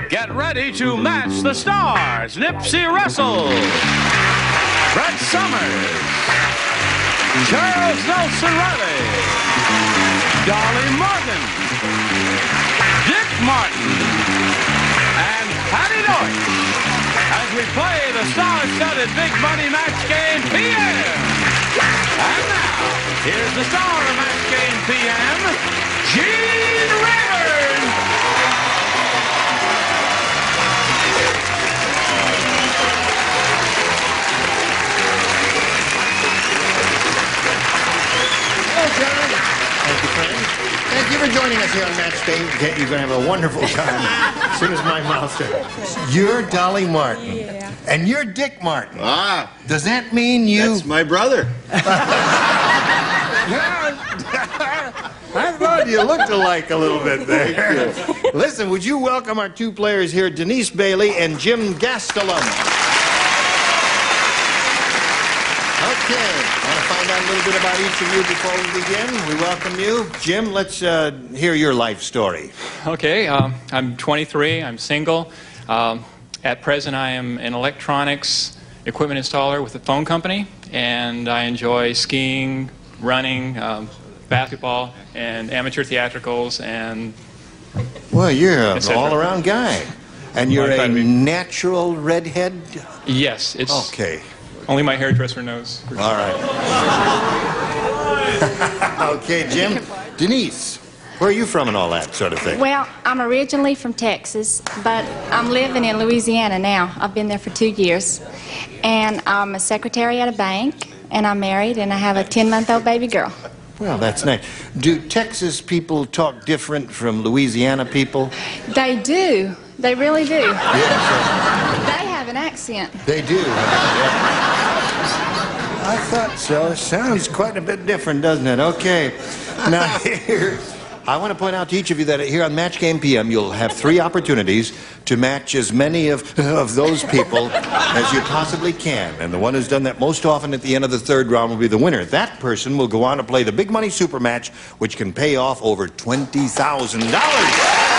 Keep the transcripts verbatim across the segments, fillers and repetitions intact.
Get ready to match the stars. Nipsey Russell, Brett Summers, Charles Nelson Reilly, Dolly Morgan, Dick Martin, and Patti Deutsch as we play the star-studded Big Money Match Game P M. And now, here's the star of Match Game P M, Gene Rayburn. Thank you, friend. Thank you for joining us here on Match Game. You're going to have a wonderful time as soon as my mouth starts. You're Dolly Martin. Yeah. And you're Dick Martin. Ah. Does that mean you... That's my brother. I thought you looked alike a little bit there. Listen, would you welcome our two players here, Denise Bailey and Jim Gastelum. Okay, I want to find out a little bit about each of you before we begin. We welcome you. Jim, let's uh, hear your life story. Okay, um, I'm twenty-three, I'm single. Um, at present, I am an electronics equipment installer with a phone company, and I enjoy skiing, running, um, basketball, and amateur theatricals, and... Well, you're an all-around guy. And you're a be... natural redhead? Yes, it's... Okay. Only my hairdresser knows. All right. Okay, Jim. Denise, where are you from and all that sort of thing? Well, I'm originally from Texas, but I'm living in Louisiana now. I've been there for two years. And I'm a secretary at a bank, and I'm married, and I have a ten-month-old baby girl. Well, that's nice. Do Texas people talk different from Louisiana people? They do. They really do. Yes. They have an accent. They do. Yeah. I thought so. Sounds quite a bit different, doesn't it? Okay. Now, here, I want to point out to each of you that here on Match Game P M, you'll have three opportunities to match as many of, of those people as you possibly can. And the one who's done that most often at the end of the third round will be the winner. That person will go on to play the Big Money Super Match, which can pay off over twenty thousand dollars.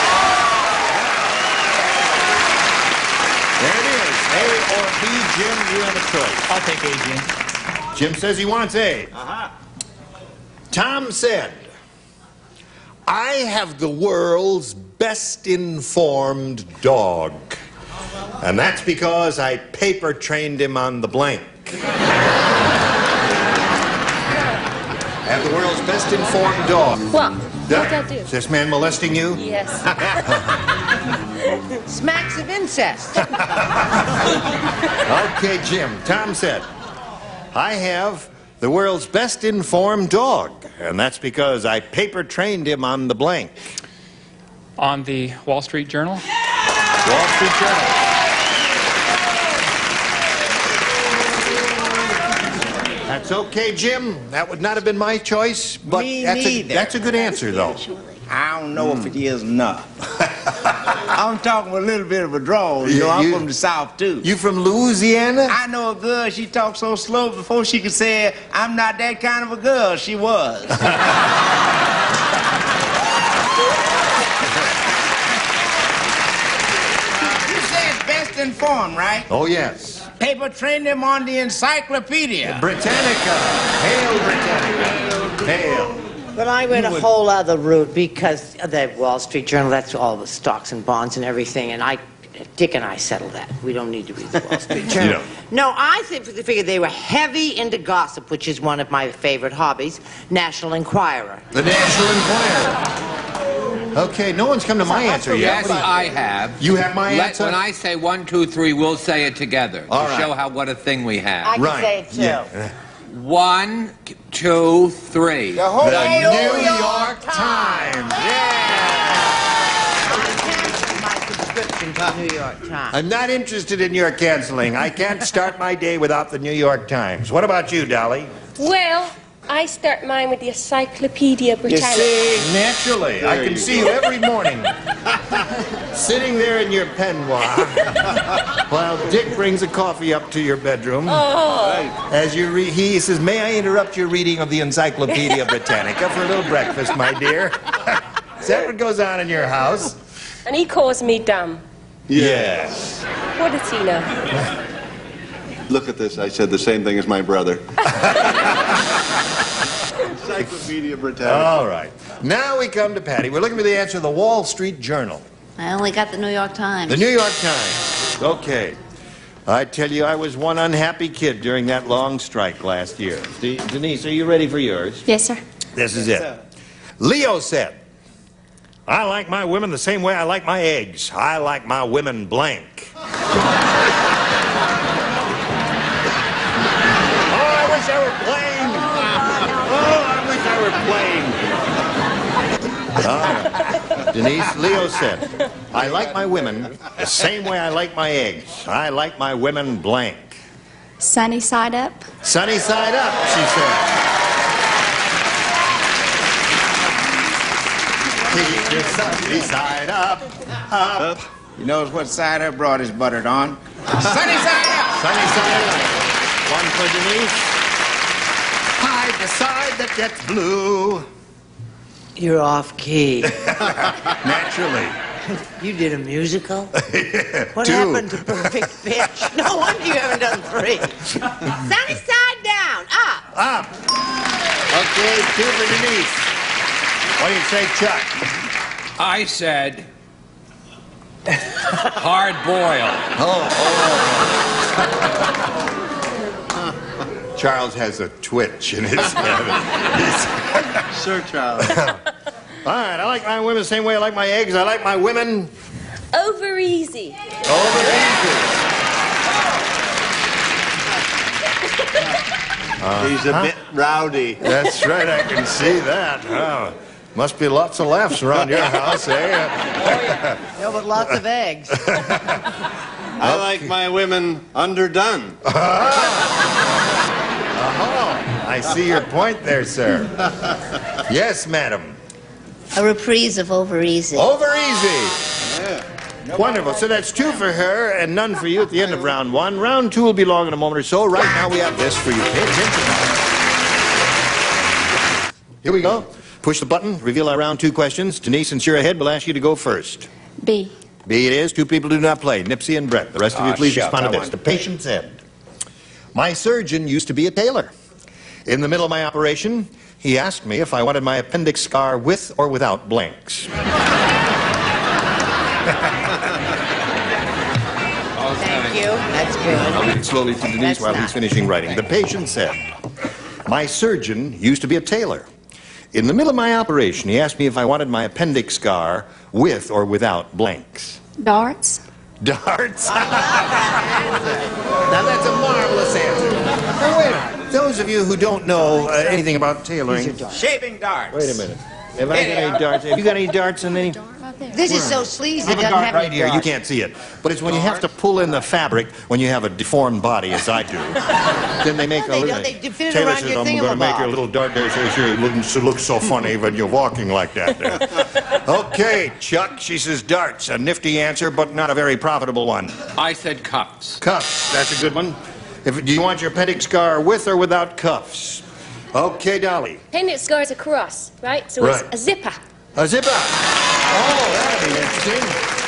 There it is. A or B, Jim, you have a choice. I'll take A, Jim. Jim says he wants A. Uh-huh. Tom said, I have the world's best informed dog. And that's because I paper trained him on the blank. I have the world's best informed dog. What? What did I do? Is this man molesting you? Yes. Smacks of incest. Okay, Jim. Tom said, I have the world's best informed dog, and that's because I paper trained him on the blank. On the Wall Street Journal? Wall Street Journal. That's okay, Jim. That would not have been my choice, but Me that's, a, neither. that's a good answer, though. I don't know mm. if it is or not. I'm talking a little bit of a drawl. You, you know, I'm you, from the South, too. You from Louisiana? I know a girl, she talked so slow before she could say, I'm not that kind of a girl. She was. You said best informed, right? Oh, yes. Paper trained him on the encyclopedia. Britannica. Hail, Britannica. Hail. But I went a whole other route because the Wall Street Journal, that's all the stocks and bonds and everything, and I, Dick and I settled that. We don't need to read the Wall Street Journal. No, I think, figured they were heavy into gossip, which is one of my favorite hobbies, National Enquirer. The National Enquirer. Okay, no one's come to my answer yet. Yes, I have. You have my Let, answer? When I say one, two, three, we'll say it together all to right. show how what a thing we have. I can right. say it, too. Yeah. One, two, three. The whole The New, New York, York Times. Yeah. My subscription to the New York Times. I'm not interested in your canceling. I can't start my day without the New York Times. What about you, Dolly? Well, I start mine with the Encyclopedia You Britannica. see, naturally, I can see you every morning sitting there in your peignoir while Dick brings a coffee up to your bedroom. Oh. As you re he says, may I interrupt your reading of the Encyclopedia Britannica for a little breakfast, my dear? Is that what goes on in your house? And he calls me dumb. Yes. What does he know? Look at this. I said the same thing as my brother. Encyclopedia Britannica. All right. Now we come to Patti. We're looking for the answer to the Wall Street Journal. I only got the New York Times. The New York Times. Okay. I tell you, I was one unhappy kid during that long strike last year. De- Denise, are you ready for yours? Yes, sir. This is it. Leo said, I like my women the same way I like my eggs. I like my women blank. Oh, I wish I were playing. Oh, I wish I were playing. Oh. Denise, Leo said, I like my women the same way I like my eggs. I like my women blank. Sunny side up. Sunny side up, she said. Keep your sunny side up, up. You knows what side her brought his buttered on? Sunny side up! Sunny side up. One for Denise. Hide the side that gets blue. You're off key. Naturally. You did a musical? What Two. happened to Perfect Pitch? No wonder you haven't done three. Sunny side down, up. Up. Okay, two for Denise. What do you say, Chuck? I said hard boiled. Oh, oh. Charles has a twitch in his head. Sir Charles. All right, I like my women the same way I like my eggs. I like my women Over easy. over easy. He's a bit rowdy. That's right, I can see that. Oh, must be lots of laughs around your house, eh? No, but lots of eggs. I like my women underdone. Oh, I see your point there, sir. Yes, madam. A reprise of Over Easy. Over easy. Yeah. Wonderful. So that's two for her and none for you at the end of round one. Round two will be long in a moment or so. Right now we have this for you. Pay attention. Here we go. Push the button. Reveal our round two questions. Denise, since you're ahead, we'll ask you to go first. B. B it is. Two people do not play. Nipsey and Brett. The rest of you, Ah, please shucks, respond I to this. won. The patient's end. My surgeon used to be a tailor. In the middle of my operation, he asked me if I wanted my appendix scar with or without blanks. Thank you. That's good. I'll read it slowly to Denise That's while he's not. finishing writing. The patient said, my surgeon used to be a tailor. In the middle of my operation, he asked me if I wanted my appendix scar with or without blanks. Darts. Darts? Now that's a marvelous answer. Now wait a minute. Those of you who don't know uh, anything about tailoring... Shaving darts. Wait a minute. Have I got any darts? Have you got any darts in any... This is so sleazy. I It have a doesn't dart have right any here. You darts. can't see it. But it's when you have to pull in the fabric when you have a deformed body, as I do. Then they make No, a they little... don't. They fit it Taylor around says, your I'm going to make thingamabob." a little dart there so sure it looks, it looks so funny when you're walking like that there. Okay, Chuck, she says darts. A nifty answer, but not a very profitable one. I said cups. Cuffs, that's a good one. If, do you want your appendix scar with or without cuffs? Okay, Dolly. Appendix scar is across, right? So Right. it's a zipper. A zipper. Oh, that'll be interesting.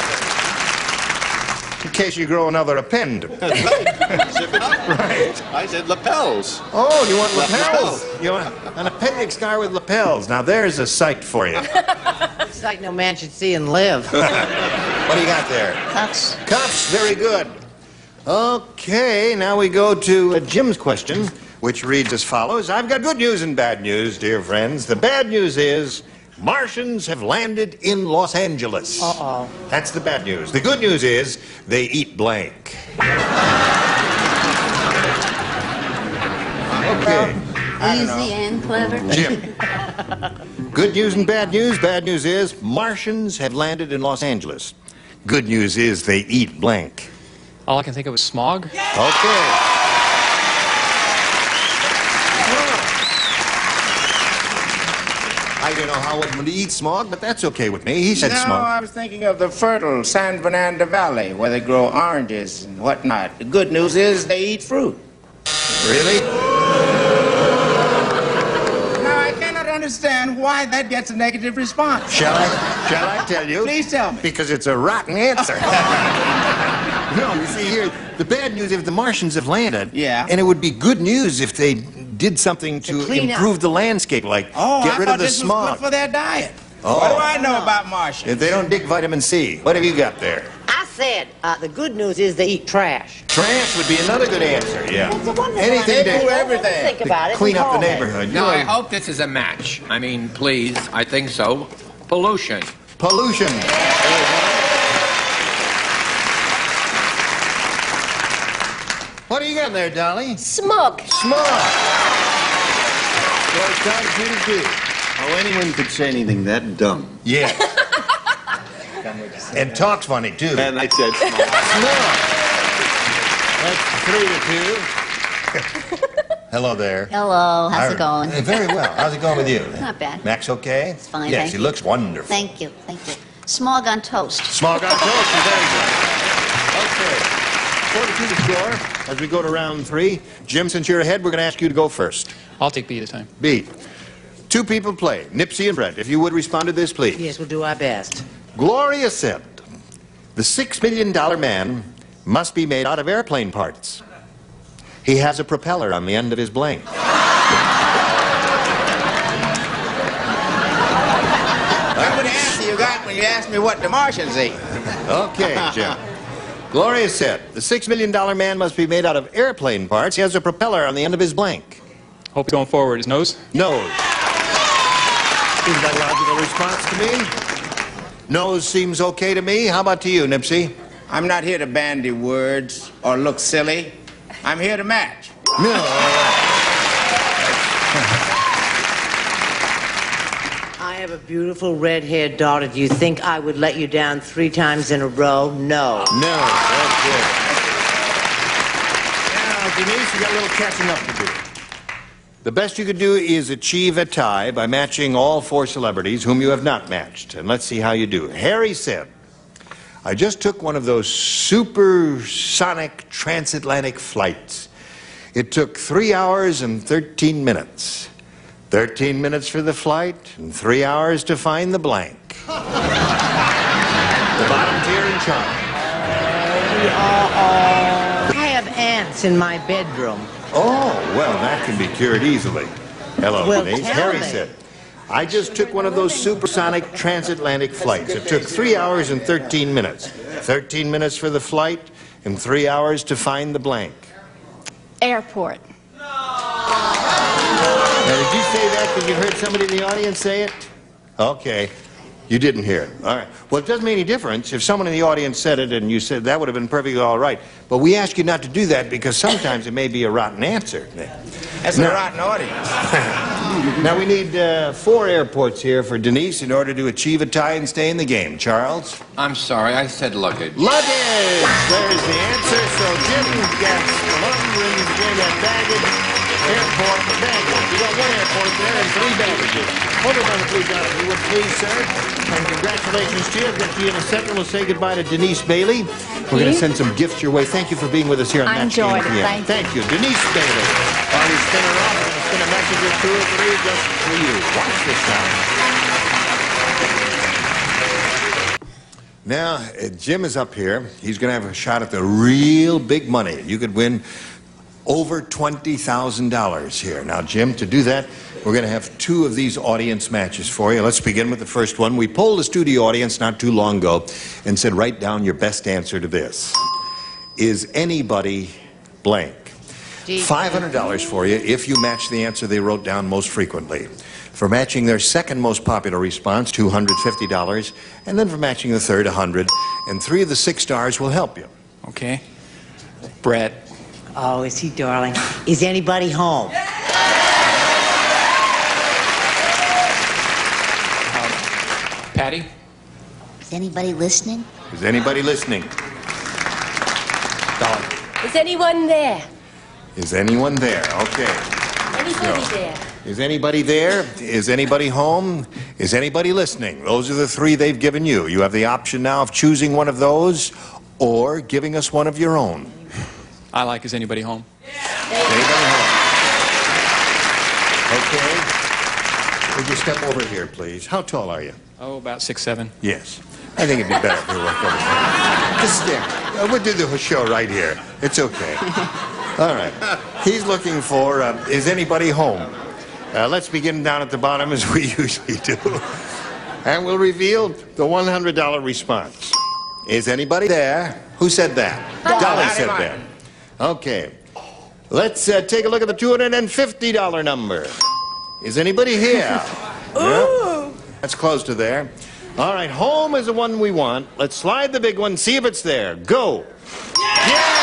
In case you grow another append. Zip it up. Right. I said lapels. Oh, you want lapels? You want an appendix scar with lapels. Now there's a sight for you. It's like no man should see and live. What do you got there? Cuffs. Cuffs, very good. Okay, now we go to uh, Jim's question, which reads as follows. I've got good news and bad news, dear friends. The bad news is Martians have landed in Los Angeles. Uh-oh. That's the bad news. The good news is they eat blank. Okay. Easy and clever. Jim. Good news and bad news. Bad news is Martians have landed in Los Angeles. Good news is they eat blank. All I can think of was smog. Okay. I don't know how it would eat smog, but that's okay with me. He said No, smog. I was thinking of the fertile San Fernando Valley where they grow oranges and whatnot. The good news is they eat fruit. Really? Now, I cannot understand why that gets a negative response. Shall I? Shall I tell you? Please tell me. Because it's a rotten answer. No, you see here, the bad news if the Martians have landed. Yeah. And it would be good news if they did something to, To improve up. the landscape, like Oh, get I rid thought of the this smog. was good for their diet. Oh. What do I know about Martians? If they don't dig vitamin C, what have you got there? I said, uh, the good news is they eat trash. Trash would be another good answer, yeah. That's a wonderful Anything answer. to, do everything. Think to about it. clean up the Call me. neighborhood. No, You I know, hope this is a match. I mean, please, I think so. Pollution. pollution. What do you got there, Dolly? Smog. Smog. So it's time for you to do. How anyone could say anything that dumb. Yes. And talks funny, too. And I said small. Smog. That's three to two. Hello there. Hello, how's Hi- it going? Hey, very well. How's it going with you? Not bad. Max okay? It's fine, Yes, thank he you. looks wonderful. Thank you, thank you. Smog on toast. Smog on toast is very good. Okay. Four to two to score. As we go to round three, Jim, since you're ahead, we're going to ask you to go first. I'll take B this time. B. Two people play, Nipsey and Brett. If you would respond to this, please. Yes, we'll do our best. Gloria said, the six million dollar man must be made out of airplane parts. He has a propeller on the end of his blank. Remember the answer you got when you asked me what the Martians ate. Okay, Jim. Gloria said, the six million dollar man must be made out of airplane parts. He has a propeller on the end of his blank. Hope going forward. His nose? Nose. Seems like a logical response to me. Nose seems okay to me. How about to you, Nipsey? I'm not here to bandy words or look silly. I'm here to match. No. I have a beautiful red-haired daughter. Do you think I would let you down three times in a row? No. No, that's good. Now, Denise, you got a little catching up to do. The best you could do is achieve a tie by matching all four celebrities whom you have not matched. And let's see how you do. Harry said, I just took one of those supersonic transatlantic flights. It took three hours and thirteen minutes. thirteen minutes for the flight and three hours to find the blank. The bottom tier in charge. I have ants in my bedroom. Oh, well, that can be cured easily. Hello, Well, Denise. tell Harry me. said, I just took one of those supersonic transatlantic flights. It took three hours and thirteen minutes. thirteen minutes for the flight and three hours to find the blank. Airport. Now, did you say that because you heard somebody in the audience say it? Okay. You didn't hear it. All right. Well, it doesn't make any difference if someone in the audience said it and you said that would have been perfectly all right. But we ask you not to do that because sometimes it may be a rotten answer. That's a rotten audience. Now, we need uh, four airports here for Denise in order to achieve a tie and stay in the game. Charles? I'm sorry, I said luggage. Luggage! There's the answer. So Jim gets London, Jim at baggage, airport, baggage. You got one airport there and three baggages. Hold it on the blue dot if you would please, sir. And congratulations to you. I've got you in a second. We'll say goodbye to Denise Bailey. We're going to send some gifts your way. Thank you for being with us here on I Match Game enjoyed it. P M. Thank you. Thank you. Denise Bailey. While you spin her off, we're going to spin a message or two or three just for you. Watch this now. Now, uh, Jim is up here. He's going to have a shot at the real big money. You could win over twenty thousand dollars here. Now, Jim, to do that, we're going to have two of these audience matches for you. Let's begin with the first one. We polled the studio audience not too long ago and said, write down your best answer to this. Is anybody blank? five hundred dollars for you if you match the answer they wrote down most frequently. For matching their second most popular response, two hundred fifty dollars. And then for matching the third, one hundred dollars. And three of the six stars will help you. Okay. Brett. Oh, is he darling? Is anybody home? Patti. Is anybody listening? Is anybody listening? Dolly. Is anyone there? Is anyone there? Okay. Anybody So, there? Is anybody there? Is anybody home? Is anybody listening? Those are the three they've given you. You have the option now of choosing one of those or giving us one of your own. I like Is Anybody Home? Anybody home? Okay. Would you step over here, please? How tall are you? Oh, about six, seven. Yes. I think it'd be better if we worked over here. Just stand. Uh, we'll do the show right here. It's okay. All right. He's looking for, uh, is anybody home? Uh, let's begin down at the bottom as we usually do. And we'll reveal the one hundred dollar response. Is anybody there? Who said that? Dolly said that. Okay. Let's uh, take a look at the two hundred fifty dollar number. Is anybody here? Ooh. Yep. That's close to there. All right, home is the one we want. Let's slide the big one, see if it's there. Go. Yeah! Yeah!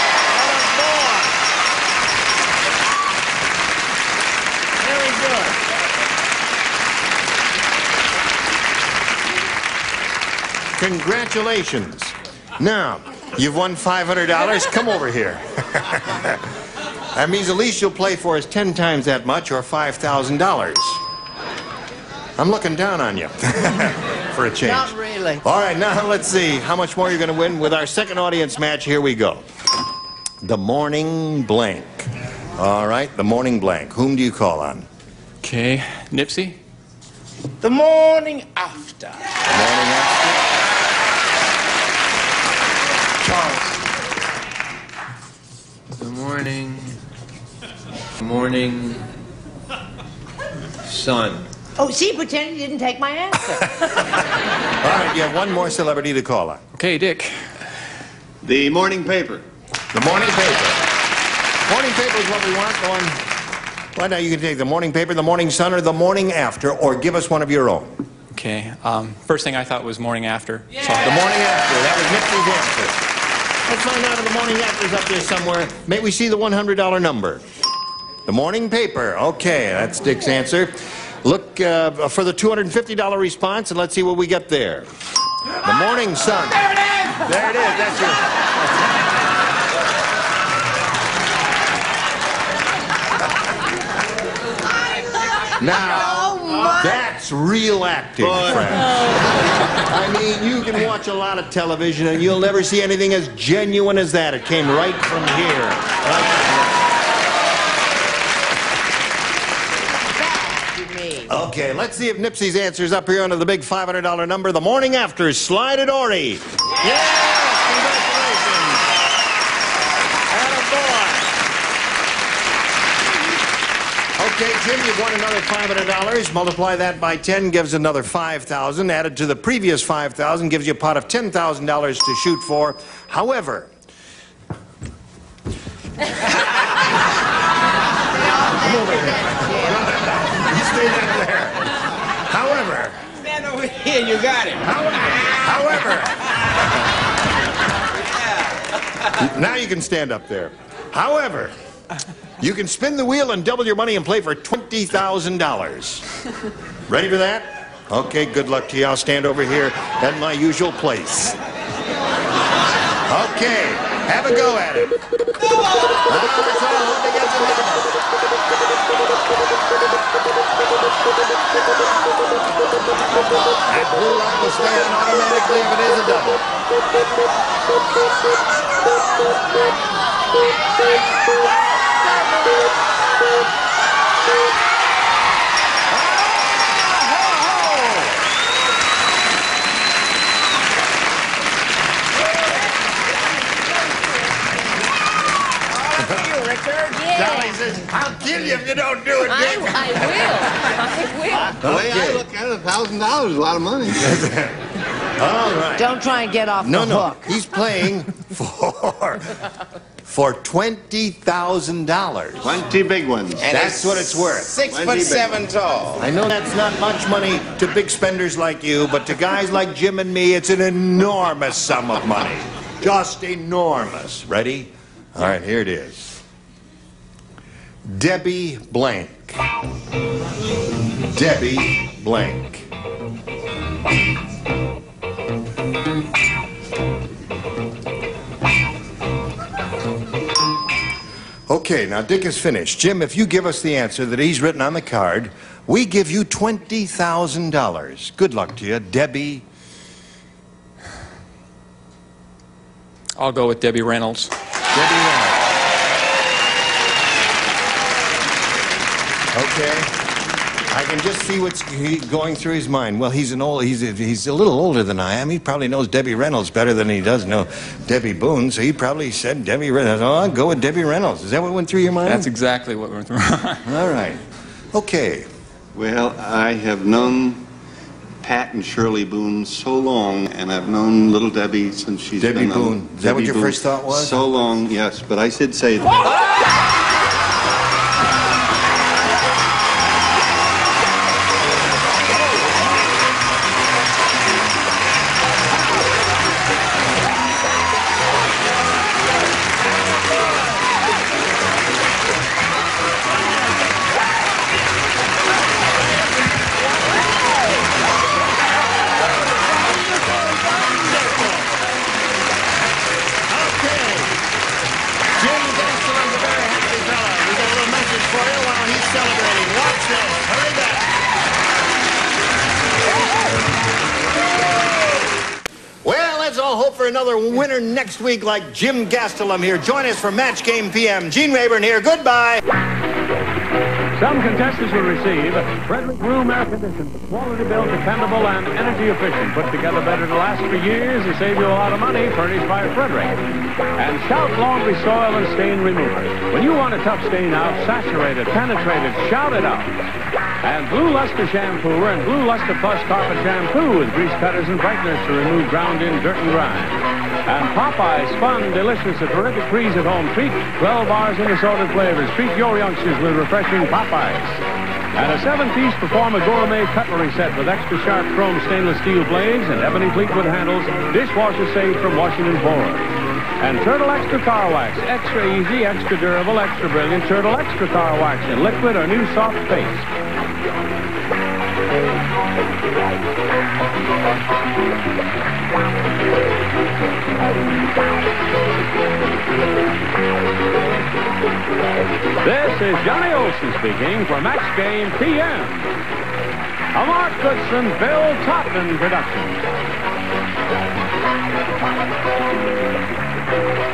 Congratulations. Now, you've won five hundred dollars. Come over here. That means the least you'll play for is ten times that much, or five thousand dollars. I'm looking down on you for a change. Not really. All right, now let's see how much more you're going to win with our second audience match. Here we go. The morning blank. All right, the morning blank. Whom do you call on? Okay, Nipsey? The morning after. The morning after. The morning, morning sun. Oh, see, pretend you didn't take my answer. All right, you have one more celebrity to call on. Okay, Dick. The morning paper. The morning paper. Morning paper is what we want. Go on. Right now, you can take the morning paper, the morning sun, or the morning after, or give us one of your own. Okay, um, first thing I thought was morning after. Yeah. So, the morning after. That was Nipsey's answer. Let's find out if the morning after's up there somewhere. May we see the one hundred dollar number? The morning paper. Okay, that's Dick's answer. Look uh, for the two hundred fifty dollar response, and let's see what we get there. The morning sun. There it is! There it is. That's your... Now, oh that's real acting, friends. I mean, you can watch a lot of television, and you'll never see anything as genuine as that. It came right from here. Right. Okay, let's see if Nipsey's answer's up here under the big five hundred dollar number. The morning after. Slide it, Ori. Yeah! Congratulations. Attaboy. Okay, Jim, you've won another five hundred dollars. Multiply that by ten gives another five thousand dollars. Added to the previous five thousand dollars gives you a pot of ten thousand dollars to shoot for. However... Come over here. You stay down there. However... Stand over here, you got it. However... However... Now you can stand up there. However... You can spin the wheel and double your money and play for twenty thousand dollars. Ready for that? Okay, good luck to you. I'll stand over here at my usual place. Okay, have a go at it. Ah, that's all. Hope he gets a number. That blue light will stay on automatically if it is a double. Dolly says, I'll kill you if you don't do it, Dick. I, I will. I will. The way I look at it, a thousand dollars is a lot of money. All right. Don't try and get off no, the no. hook. He's playing for for twenty thousand dollars. Twenty big ones. And That's what it's worth. Six Twenty foot big seven ones. tall. I know that's not much money to big spenders like you, but to guys like Jim and me, it's an enormous sum of money. Just enormous. Ready? All right, here it is. Debbie Blank. Debbie Blank. Okay, now Dick is finished. Jim, if you give us the answer that he's written on the card, we give you twenty thousand dollars. Good luck to you, Debbie. I'll go with Debbie Reynolds. Debbie Reynolds. Okay. I can just see what's he, going through his mind. Well, he's an old, he's a, he's a little older than I am. He probably knows Debbie Reynolds better than he does know Debbie Boone. So he probably said Debbie Reynolds. Oh, I'll go with Debbie Reynolds. Is that what went through your mind? That's exactly what went through my mind. All right. Okay. Well, I have known Pat and Shirley Boone so long, and I've known little Debbie since she's Debbie been Boone. on, Is that Debbie what your Boone. first thought was? So long, yes, but I should say that. Hope for another winner next week like Jim Gastelum here. Join us for Match Game P M. Gene Rayburn here. Goodbye. Some contestants will receive Frederick Room Air Conditioning. Quality built, dependable, and energy efficient. Put together better to last for years and save you a lot of money. Furnished by Frederick. And Shout Laundry Soil and Stain Remover. When you want a tough stain out, saturated, penetrated, shout it out. And Blue Luster Shampoo and Blue Luster Plus Carpet Shampoo with grease cutters and brighteners to remove ground-in dirt and grime. And Popeye's fun, delicious, a terrific freeze-at-home treat. twelve bars in assorted flavors. Treat your youngsters with refreshing Popeyes. And a seven-piece Performa Gourmet Cutlery Set with extra sharp chrome stainless steel blades and ebony Fleetwood handles. Dishwasher safe from washing and pouring. And Turtle Extra Car Wax. Extra easy, extra durable, extra brilliant. Turtle Extra Car Wax in liquid or new soft paste. This is Johnny Olson speaking for Match Game P M. A Mark Goodson, Bill Todman production.